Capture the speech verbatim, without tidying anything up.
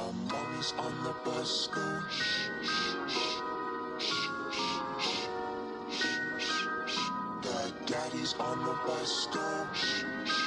While mommy's on the bus go shh, shh, shh, shh, shh, shh, shh. The daddy's on the bus go shh, shh.